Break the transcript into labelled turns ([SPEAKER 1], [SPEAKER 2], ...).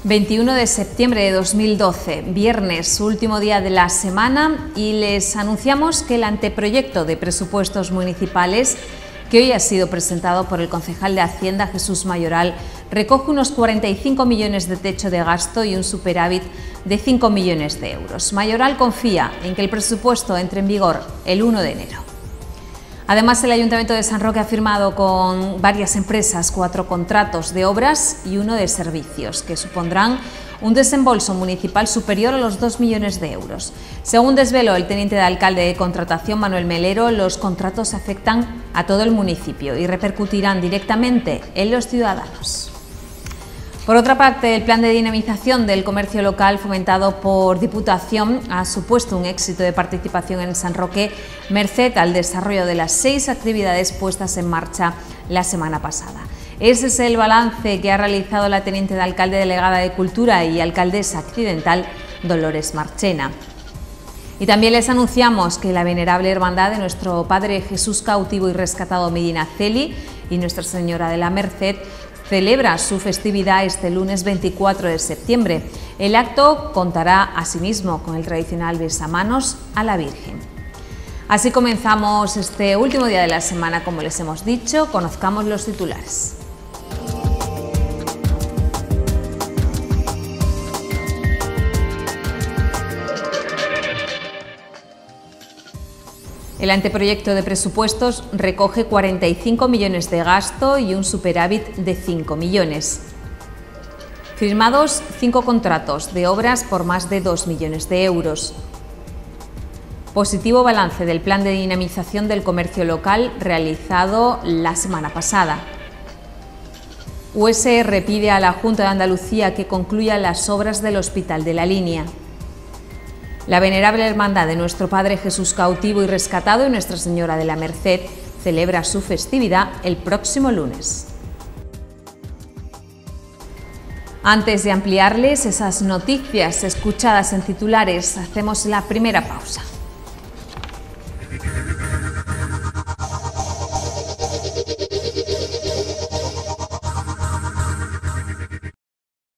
[SPEAKER 1] 21 de septiembre de 2012, viernes, último día de la semana, y les anunciamos que el anteproyecto de presupuestos municipales que hoy ha sido presentado por el concejal de Hacienda, Jesús Mayoral, recoge unos 45 millones de techo de gasto y un superávit de 5 millones de euros. Mayoral confía en que el presupuesto entre en vigor el 1 de enero. Además, el Ayuntamiento de San Roque ha firmado con varias empresas 4 contratos de obras y 1 de servicios, que supondrán un desembolso municipal superior a los 2 millones de euros. Según desveló el teniente de alcalde de contratación, Manuel Melero, los contratos afectan a todo el municipio y repercutirán directamente en los ciudadanos. Por otra parte, el plan de dinamización del comercio local fomentado por Diputación ha supuesto un éxito de participación en San Roque, merced al desarrollo de las 6 actividades puestas en marcha la semana pasada. Ese es el balance que ha realizado la teniente de alcalde delegada de Cultura y alcaldesa accidental, Dolores Marchena. Y también les anunciamos que la venerable hermandad de nuestro Padre Jesús cautivo y rescatado Medinaceli y Nuestra Señora de la Merced celebra su festividad este lunes 24 de septiembre. El acto contará asimismo con el tradicional besamanos a la Virgen. Así comenzamos este último día de la semana, como les hemos dicho. Conozcamos los titulares. El anteproyecto de presupuestos recoge 45 millones de gasto y un superávit de 5 millones. Firmados 5 contratos de obras por más de 2 millones de euros. Positivo balance del plan de dinamización del comercio local realizado la semana pasada. USR pide a la Junta de Andalucía que concluya las obras del Hospital de la Línea. La venerable hermandad de nuestro Padre Jesús cautivo y rescatado y Nuestra Señora de la Merced celebra su festividad el próximo lunes. Antes de ampliarles esas noticias escuchadas en titulares, hacemos la primera pausa.